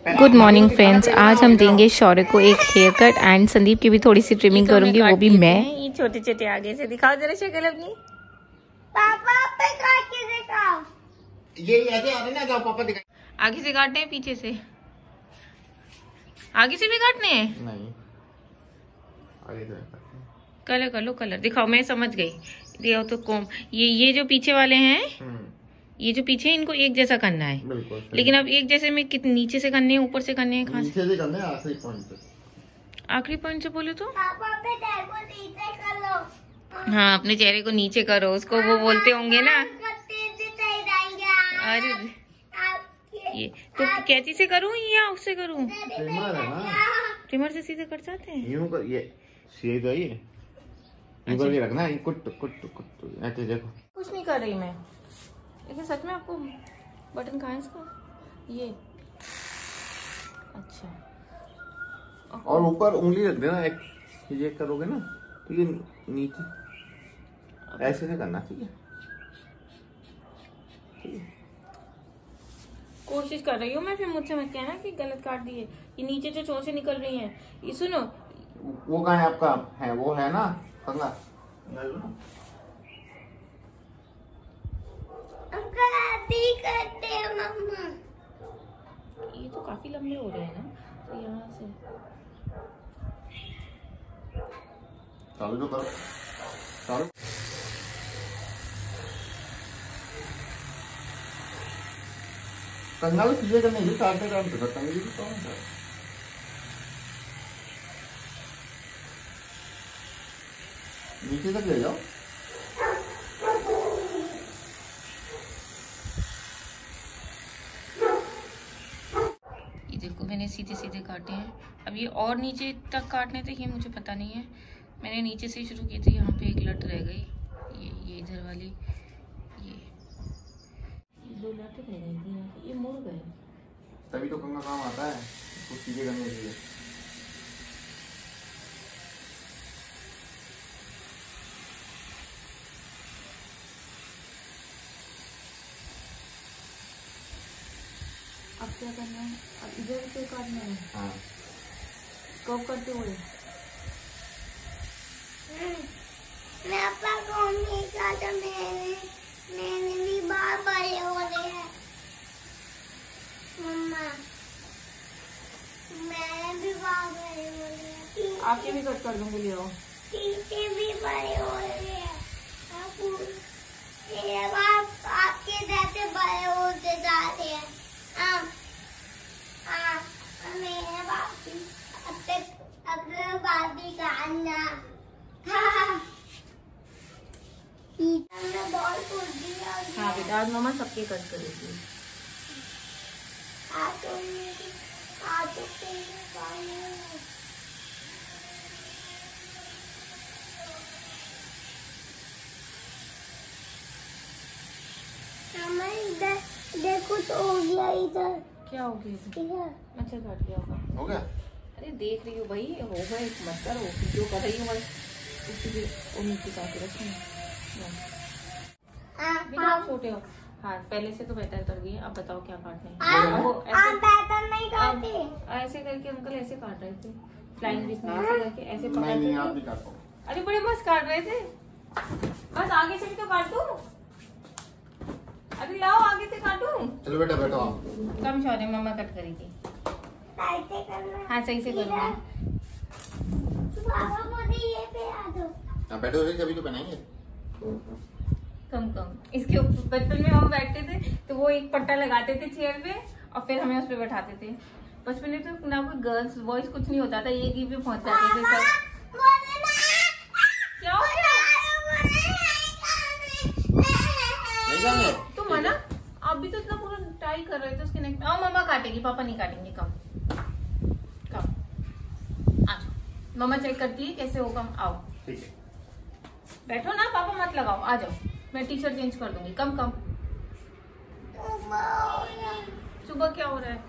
Good morning friends, आज हम देंगे शौर्य को एक हेयर कट एंड संदीप की भी थोड़ी सी ट्रिमिंग करूंगी, वो भी मैं। ये छोटे छोटे आगे से दिखाओ जरा शक्ल अपनी। पापा पे काट के दिखाओ। ये ऐसे आ रहे ना, जाओ पापा दिखाओ। आगे से काटने हैं, पीछे से? आगे से भी काटने हैं? नहीं, आगे से कलर कर लो, कलर दिखाओ। मैं समझ गई, दिखाओ तो कोम। ये जो पीछे वाले हैं, ये जो पीछे है, इनको एक जैसा करना है। बिल्कुल। लेकिन अब एक जैसे में कितने नीचे से करने हैं, ऊपर से करने हैं, कहाँ से करने हैं? आखिरी पॉइंट पे। आखिरी पॉइंट से बोले तो पापा पे को नीचे कर लो। हाँ, अपने चेहरे को नीचे करो, उसको वो बोलते होंगे ना। अरे ये तो कैंची से करूँ या उससे करूँ? ट्रिमर है ना, ट्रिमर से सीधे कट जाते हैं। यूं कर, ये सीधे तो ये यूं करके रखना है, कुट कुट कुट ऐसे। देखो कुछ नहीं कर रही मैं, लेकिन सच में आपको बटन कहाँ है इसका? ये अच्छा। और ऊपर उंगली रख देना, एक ये करोगे ना तो ये नीचे ऐसे नहीं करना, ठीक है? कोशिश कर रही हूँ मैं, फिर मुझसे मत कहना कि गलत काट दिए। ये नीचे जो चोंचे निकल रही हैं, ये सुनो। वो कहाँ है आपका? है वो है ना कंगा? करते हैं मम्मा। ये तो काफी लंबे हो रहे हैं ना, तो यहाँ से चालू तो करो, चालू। कंगा भी सीधे करने की काटते काम तो करता है, कौन है? नीचे तक ले जाओ। ये देखो, मैंने सीधे सीधे काटे हैं। अब ये और नीचे तक काटने थे, ये मुझे पता नहीं है। मैंने नीचे से शुरू किए थे, यहाँ पे एक लट रह गई, ये इधर वाली, ये दो लट रह गई थी यहाँ पे, ये मुड़ गए। तभी तो कंगा काम आता है, उसको सीधे करने के लिए। अब क्या करना है? अब इधर से काटना है। हाँ, कब करते हुए पापा को नहीं काटा, मैंने भी बार बड़े हो रहे हैं मम्मा, मैंने भी बार बड़े हो रहे हैं। आपके भी कट कर दूंगी, ले आओ। पीछे भी बड़े हो रहे हैं, आपके जैसे बड़े होते जाते हैं। मेरे बाबी का अन्ना बॉल फूट दिया। हाँ बेटा, आज मामा सबके कट करेगी। इधर देखो तो हो गया, इधर क्या हो गया? इधर अच्छा, काट लिया होगा। हो गया। अरे देख रही हो भाई, हो गए मत करो, जो कर रही हो बस उसी के नीचे काट रखी बिना छोटे हो। हाँ, पहले से तो बेहतर कर दिए। अब बताओ क्या काटना है? वो बेहतर नहीं काटे। ऐसे करके अंकल ऐसे काट रहे थे, फ्लाइंग डिश में ऐसे करके, ऐसे पकड़ नहीं, आप के। नहीं काटो। अरे बड़े मस्त काट रहे थे, बस आगे से भी तो काट दूं। अरे लाओ, आगे से काटूं। चलो बेटा, बैठो आप। कम शौर्य, मम्मा कट करेगी। हाँ, सही से करूँगी। पापा मुझे ये पे आ दो। आप बैठो, कभी तो बनाएंगे। कम इसके ऊपर बचपन में हम बैठते थे तो वो एक पट्टा लगाते थे चेयर पे, और फिर हमें उस पे बैठाते थे। बचपन में तो ना कोई गर्ल्स बॉयज कुछ नहीं होता था, एक ही पे पहुंच जाते थे सब। क्या हो गया? तुम मना, आप भी तो इतना पूरा टाई कर रहे थे उसके नेक में। आओ, मम्मा काटेगी, पापा नहीं काटेंगे। कम आ जाओ, मम्मा चेक करती है कैसे होगा। आओ, ठीक है, बैठो ना, पापा मत लगाओ, आ जाओ। मैं टी शर्ट चेंज कर दूंगी। कम सुबह क्या हो रहा है?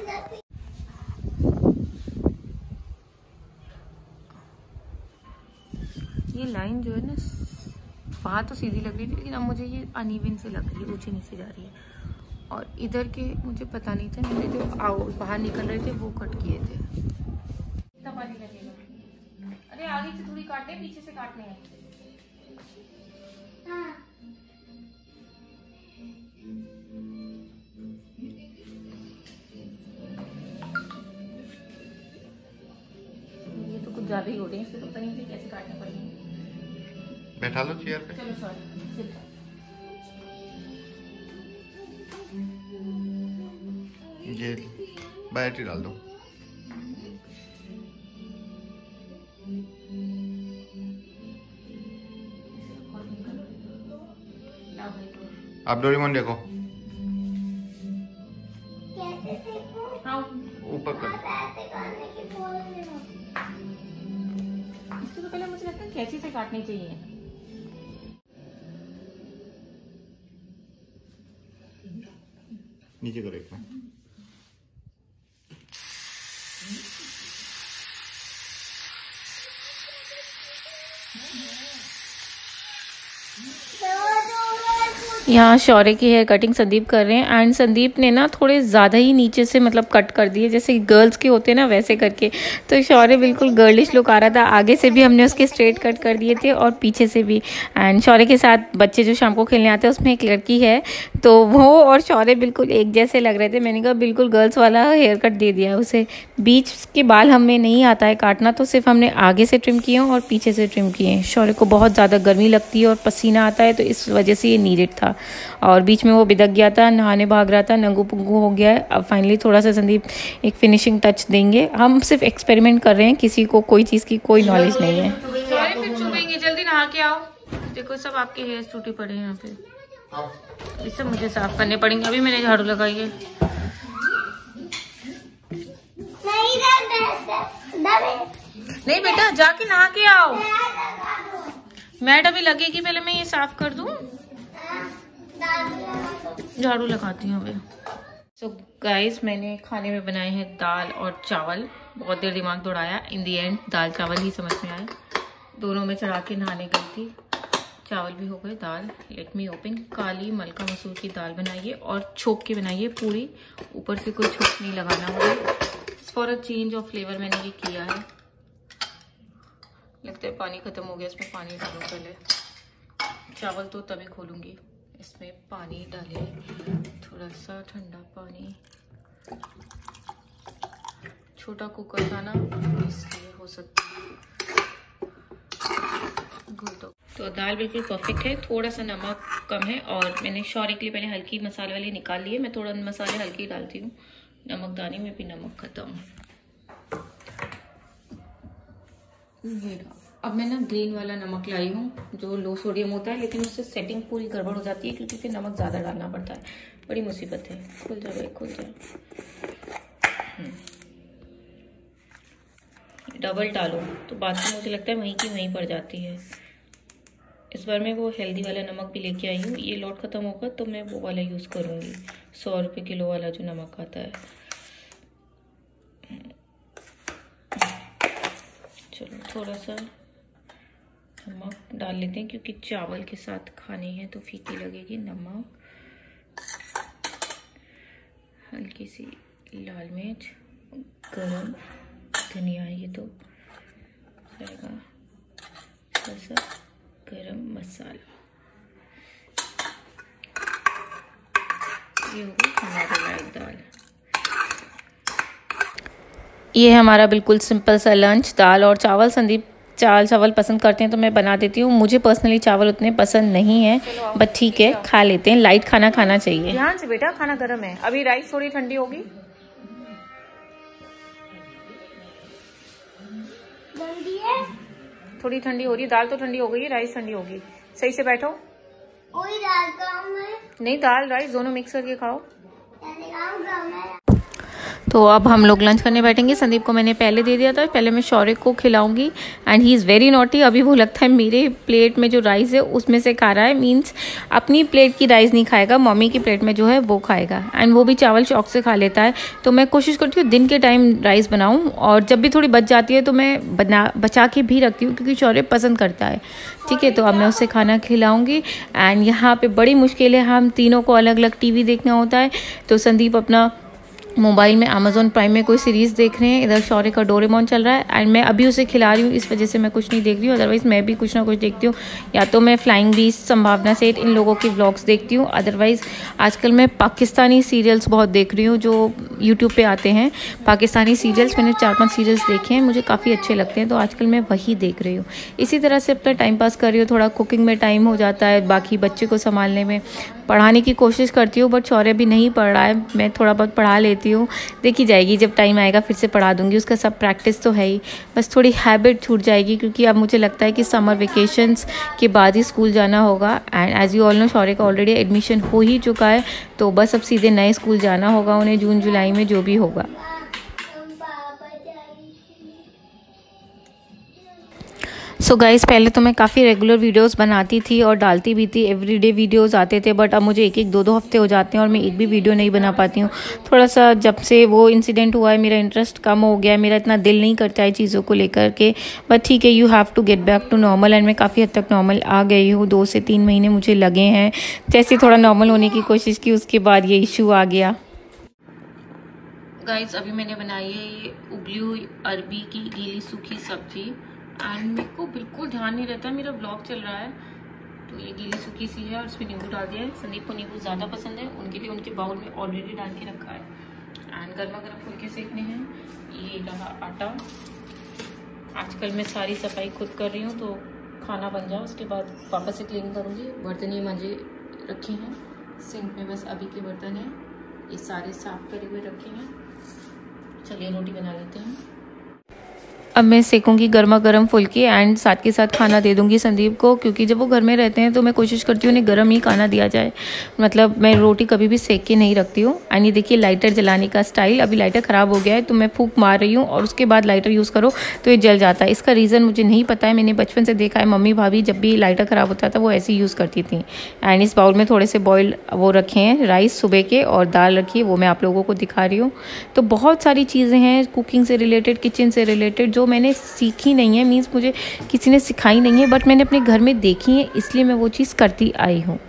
ये लाइन जो है ना, बाहर तो सीधी लग रही थी, लेकिन अब मुझे ये अनइवन से लग रही है, ऊंची नीचे जा रही है। और इधर के मुझे पता नहीं था, मैंने जो बाहर निकल रहे थे वो कट किए थे। कितना पानी लगेगा? अरे आगे से थोड़ी काटने, पीछे से काटने हैं। ये तो कुछ ज्यादा ही हो रही है, इसको पता नहीं कैसे काटने पड़ेंगे। बैठा लो चेयर पे। चलो सॉरी, ये बैटरी डाल दो। आप डोरेमोन देखो। ऊपर कर। इससे तो पहले मुझे लगता है कैंची से काटनी चाहिए। नीचे करो एक में। यहाँ शौर्य की हेयर कटिंग संदीप कर रहे हैं एंड संदीप ने ना थोड़े ज़्यादा ही नीचे से मतलब कट कर दिए, जैसे गर्ल्स के होते हैं ना वैसे करके। तो शौर्य बिल्कुल गर्लिश लुक आ रहा था। आगे से भी हमने उसके स्ट्रेट कट कर दिए थे और पीछे से भी। एंड शौर्य के साथ बच्चे जो शाम को खेलने आते हैं उसमें एक लड़की है, तो वो और शौर्य बिल्कुल एक जैसे लग रहे थे। मैंने कहा बिल्कुल गर्ल्स वाला हेयर कट दे दिया उसे। बीच के बाल हमें नहीं आता है काटना, तो सिर्फ हमने आगे से ट्रिम किए और पीछे से ट्रिम किए। शौर्य को बहुत ज़्यादा गर्मी लगती है और पसीना आता है, तो इस वजह से ये नीडेड था। और बीच में वो बिदक गया था, नहाने भाग रहा था, नंगू पुंगू हो गया है। अब फाइनली थोड़ा सा संदीप एक फिनिशिंग टच देंगे। हम सिर्फ एक्सपेरिमेंट कर रहे हैं, किसी को कोई चीज़ की कोई नॉलेज नहीं है। फिर चुभेंगे, जल्दी नहा के आओ। देखो सब आपके हेयर टूटे पड़े हैं यहाँ पे, ये सब मुझे साफ करने पड़ेंगे। अभी मैंने झाड़ू लगाई है। नहीं बेटा, जाके नहा के आओ। मैट अभी लगेगी, पहले मैं ये साफ कर दूं, झाड़ू लगाती हूँ अभी। सो गाइस, मैंने खाने में बनाए हैं दाल और चावल। बहुत देर दिमाग दौड़ाया, इन दी एंड दाल चावल ही समझ में आए। दोनों में चढ़ा के नहाने गई थी। चावल भी हो गए, दाल लेट मी ओपन। काली मलका मसूर की दाल बनाइए और छोक के बनाइए पूरी, ऊपर से कोई छोक नहीं लगाना होगा। For a change of flavour मैंने ये किया है। लगता है पानी खत्म हो गया, इसमें पानी डालो पहले। चावल तो तभी खोलूंगी। इसमें पानी डालिए, थोड़ा सा ठंडा पानी। छोटा कुकर था ना, इसलिए हो सकता है। तो दाल बिल्कुल परफेक्ट है। थोड़ा सा नमक कम है और मैंने शौर्य के लिए पहले हल्की मसाले वाली निकाल लिए। मैं थोड़ा मसाले हल्के डालती हूँ, नमकदानी में भी नमक खत्म। अब मैं ना ग्रीन वाला नमक लाई हूँ जो लो सोडियम होता है, लेकिन उससे सेटिंग पूरी गड़बड़ हो जाती है क्योंकि फिर नमक ज़्यादा डालना पड़ता है। बड़ी मुसीबत है। खुल जा भाई, खुल जा। डबल डालो तो बात में मुझे लगता है वहीं की वहीं पड़ जाती है। इस बार मैं वो हेल्दी वाला नमक भी लेके आई हूँ। ये लॉट ख़त्म होगा तो मैं वो वाला यूज़ करूँगी, 100 रुपये किलो वाला जो नमक आता है। चलो थोड़ा सा नमक डाल लेते हैं क्योंकि चावल के साथ खाने हैं तो फीकी लगेगी। नमक, हल्की सी लाल मिर्च, गरम धनिया, ये तो जाएगा, थोड़ा सा गरम मसाला। ये हो गई हमारी लाइट दाल। ये हमारा बिल्कुल सिंपल सा लंच, दाल और चावल। संदीप चावल पसंद करते हैं तो मैं बना देती हूँ। मुझे पर्सनली चावल उतने पसंद नहीं है, बट ठीक है खा लेते हैं। लाइट खाना खाना चाहिए। ध्यान से बेटा, खाना गर्म है। अभी राइस थोड़ी ठंडी होगी। थोड़ी ठंडी हो रही है, दाल तो ठंडी हो गई है, राइस ठंडी होगी। सही से बैठो। कोई दाल कम है? नहीं, दाल राइस दोनों मिक्स करके खाओ। तो अब हम लोग लंच करने बैठेंगे। संदीप को मैंने पहले दे दिया था, पहले मैं शौर्य को खिलाऊंगी and he is very naughty. अभी वो लगता है मेरे प्लेट में जो राइस है उसमें से खा रहा है, मीन्स अपनी प्लेट की राइस नहीं खाएगा, मम्मी की प्लेट में जो है वो खाएगा एंड वो भी चावल शौक से खा लेता है। तो मैं कोशिश करती हूँ दिन के टाइम राइस बनाऊँ और जब भी थोड़ी बच जाती है तो मैं बचा के भी रखती हूँ क्योंकि शौर्य पसंद करता है। ठीक है, तो अब मैं उससे खाना खिलाऊँगी एंड यहाँ पर बड़ी मुश्किल है, हम तीनों को अलग अलग TV देखना होता है। तो संदीप अपना मोबाइल में अमेज़ॉन प्राइम में कोई सीरीज़ देख रहे हैं, इधर शौर्य का डोरेमोन चल रहा है एंड मैं अभी उसे खिला रही हूँ, इस वजह से मैं कुछ नहीं देख रही हूँ। अदरवाइज़ मैं भी कुछ ना कुछ देखती हूँ, या तो मैं फ्लाइंग बीस्ट, संभावना सेठ, इन लोगों के व्लॉग्स देखती हूँ। अदरवाइज़ आजकल मैं पाकिस्तानी सीरियल्स बहुत देख रही हूँ जो यूट्यूब पे आते हैं। पाकिस्तानी सीरियल्स मैंने 4-5 सीरियल्स देखे हैं, मुझे काफ़ी अच्छे लगते हैं, तो आजकल मैं वही देख रही हूँ। इसी तरह से अपना टाइम पास कर रही हूँ, थोड़ा कुकिंग में टाइम हो जाता है, बाकी बच्चे को संभालने में। पढ़ाने की कोशिश करती हूँ बट शौर्य भी नहीं पढ़ रहा है, मैं थोड़ा बहुत पढ़ा लेती हूँ, देखी जाएगी जब टाइम आएगा फिर से पढ़ा दूँगी। उसका सब प्रैक्टिस तो है ही, बस थोड़ी हैबिट छूट जाएगी क्योंकि अब मुझे लगता है कि समर वेकेशंस के बाद ही स्कूल जाना होगा and as you all know Shaurya का ऑलरेडी एडमिशन हो ही चुका है, तो बस अब सीधे नए स्कूल जाना होगा उन्हें जून जुलाई में, जो भी होगा। सो गाइज़, पहले तो मैं काफ़ी रेगुलर वीडियोस बनाती थी और डालती भी थी, एवरीडे वीडियोस आते थे, बट अब मुझे 1-2 हफ्ते हो जाते हैं और मैं एक भी वीडियो नहीं बना पाती हूँ। थोड़ा सा जब से वो इंसिडेंट हुआ है मेरा इंटरेस्ट कम हो गया है, मेरा इतना दिल नहीं करता है चीज़ों को लेकर के, बट ठीक है, you have to get back to normal and मैं काफ़ी हद तक नॉर्मल आ गई हूँ। 2 से 3 महीने मुझे लगे हैं, जैसे थोड़ा नॉर्मल होने की कोशिश की उसके बाद ये इशू आ गया। गाइस, अभी मैंने बनाई है ये उबली हुई अरबी की गीली सूखी सब्जी एंड मेरे को बिल्कुल ध्यान नहीं रहता, मेरा ब्लॉग चल रहा है, तो ये गीली सूखी सी है और उसमें नींबू डाल दिया है। संदीप को नींबू ज़्यादा पसंद है, उनके लिए उनके बाउल में ऑलरेडी डाल के रखा है एंड गर्मा गर्म फुलके सेकने हैं। ये रहा आटा, आजकल मैं सारी सफाई खुद कर रही हूँ, तो खाना बन जाए उसके बाद वापस से क्लीन करूँगी। बर्तन ये मांजे रखे हैं, सिंक में बस अभी के बर्तन हैं, ये सारे साफ करे हुए रखे हैं। चलिए रोटी बना लेते हैं। अब मैं सेकूंगी गर्मा गर्म फुल्के एंड साथ के साथ खाना दे दूंगी संदीप को, क्योंकि जब वो घर में रहते हैं तो मैं कोशिश करती हूँ उन्हें गर्म ही खाना दिया जाए, मतलब मैं रोटी कभी भी सेक के नहीं रखती हूँ। एंड ये देखिए लाइटर जलाने का स्टाइल, अभी लाइटर ख़राब हो गया है तो मैं फूंक मार रही हूँ और उसके बाद लाइटर यूज़ करो तो ये जल जाता है। इसका रीज़न मुझे नहीं पता है, मैंने बचपन से देखा है मम्मी भाभी जब भी लाइटर ख़राब होता था वो ऐसे ही यूज़ करती थी। एंड इस बाउल में थोड़े से बॉइल्ड वो रखे हैं राइस सुबह के, और दाल रखी है, वो मैं आप लोगों को दिखा रही हूँ। तो बहुत सारी चीज़ें हैं कुकिंग से रिलेटेड, किचन से रिलेटेड, जो मैंने सीखी नहीं है, मीन्स मुझे किसी ने सिखाई नहीं है, बट मैंने अपने घर में देखी है, इसलिए मैं वो चीज़ करती आई हूँ।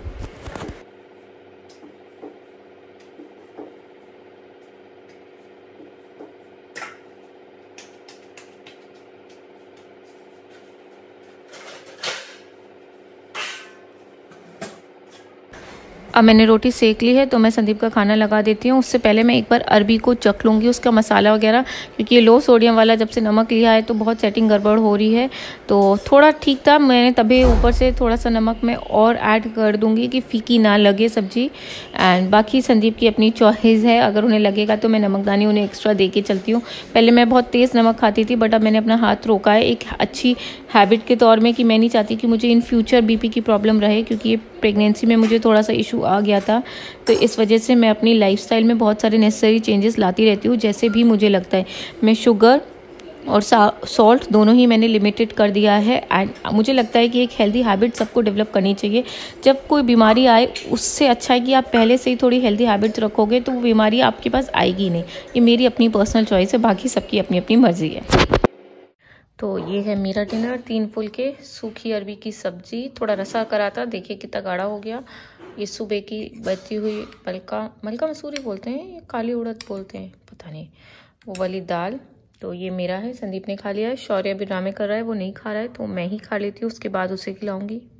अब मैंने रोटी सेक ली है तो मैं संदीप का खाना लगा देती हूँ। उससे पहले मैं एक बार अरबी को चख लूँगी, उसका मसाला वगैरह, क्योंकि ये लो सोडियम वाला जब से नमक लिया है तो बहुत सेटिंग गड़बड़ हो रही है, तो थोड़ा ठीक था। मैंने तभी ऊपर से थोड़ा सा नमक मैं और ऐड कर दूँगी कि फीकी ना लगे सब्ज़ी। एंड बाकी संदीप की अपनी चॉइस है, अगर उन्हें लगेगा तो मैं नमकदानी उन्हें एक्स्ट्रा दे के चलती हूँ। पहले मैं बहुत तेज़ नमक खाती थी, बट अब मैंने अपना हाथ रोका है एक अच्छी हैबिट के तौर में, कि मैं नहीं चाहती कि मुझे इन फ्यूचर बीपी की प्रॉब्लम रहे, क्योंकि ये प्रेगनेंसी में मुझे थोड़ा सा इशू आ गया था। तो इस वजह से मैं अपनी लाइफस्टाइल में बहुत सारे नेसेसरी चेंजेस लाती रहती हूँ, जैसे भी मुझे लगता है। मैं शुगर और सॉल्ट दोनों ही मैंने लिमिटेड कर दिया है। एंड मुझे लगता है कि एक हेल्दी हैबिट सबको डेवलप करनी चाहिए। जब कोई बीमारी आए उससे अच्छा है कि आप पहले से ही थोड़ी हेल्दी हैबिट्स रखोगे तो वो बीमारी आपके पास आएगी नहीं। ये मेरी अपनी पर्सनल चॉइस है, बाकी सबकी अपनी अपनी मर्जी है। तो ये है मेरा डिनर, 3 फुलके, सूखी अरबी की सब्जी, थोड़ा रसा करा था, देखिए कितना गाढ़ा हो गया। ये सुबह की बची हुई मलका मसूरी बोलते हैं या काली उड़द बोलते हैं, पता नहीं, वो वाली दाल। तो ये मेरा है, संदीप ने खा लिया है। शौर्य अभी ड्रामे कर रहा है, वो नहीं खा रहा है, तो मैं ही खा लेती हूँ, उसके बाद उसे खिलाऊंगी।